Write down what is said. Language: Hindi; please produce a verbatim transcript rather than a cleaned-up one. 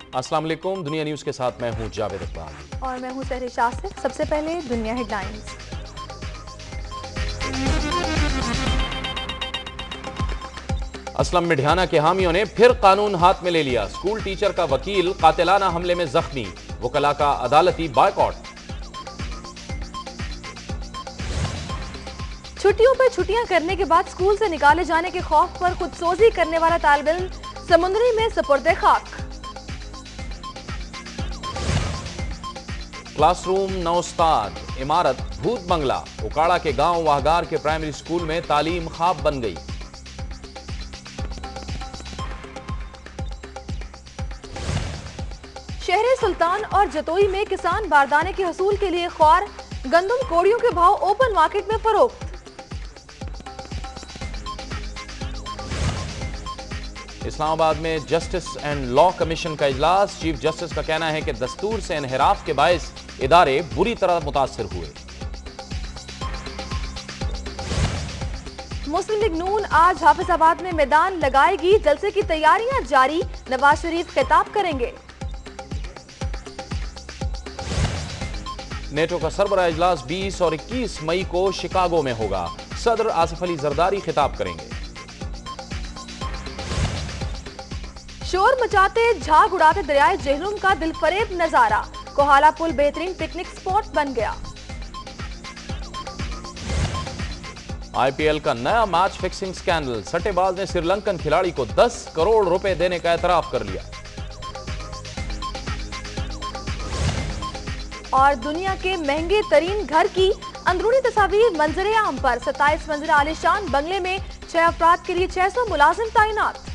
अस्सलाम वालेकुम, दुनिया न्यूज के साथ मैं हूं जावेद इकबाल और मैं हूं सहरिश आसिफ। सबसे पहले दुनिया हेडलाइंस। असलम मिढियाना के हामियों ने फिर कानून हाथ में ले लिया। स्कूल टीचर का वकील कातिलाना हमले में जख्मी, वकला का अदालती बायकॉट। छुट्टियों पर छुट्टियां करने के बाद स्कूल से निकाले जाने के खौफ पर खुदसोजी करने वाला तालिब इल्म समुंदरी में सुपुर्दे खाक। क्लासरूम नौस्ताद, इमारत भूत बंगला। उकाड़ा के गांव वाहगार के प्राइमरी स्कूल में तालीम ख्वाब बन गई। शहर सुल्तान और जतोई में किसान बारदाने के हसूल के लिए ख्वार, गंदम कोड़ियों के भाव ओपन मार्केट में फरोख्त। इस्लामाबाद में जस्टिस एंड लॉ कमीशन का इजलास। चीफ जस्टिस का कहना है कि दस्तूर से इनहिराफ के बायस इदारे बुरी तरह मुतासिर हुए। मुस्लिम लीग नून आज हाफिजाबाद में मैदान लगाएगी। जलसे की तैयारियां जारी, नवाज शरीफ खिताब करेंगे। नेटो का सरबराह इजलास बीस और इक्कीस मई को शिकागो में होगा। सदर आसिफ अली जरदारी खिताब करेंगे। शोर मचाते झाग उड़ाते दरियाए जहलुम का दिलफरेब नजारा। कोहाला पुल बेहतरीन पिकनिक स्पॉट बन गया। आईपीएल का नया मैच फिक्सिंग स्कैंडल। सट्टेबाज ने श्रीलंकन खिलाड़ी को दस करोड़ रुपए देने का एतराफ कर लिया। और दुनिया के महंगे तरीन घर की अंदरूनी तस्वीर मंजरे आम पर। सत्ताईस मंजिला आलीशान बंगले में छह अफराद के लिए छह सौ मुलाजिम तैनात।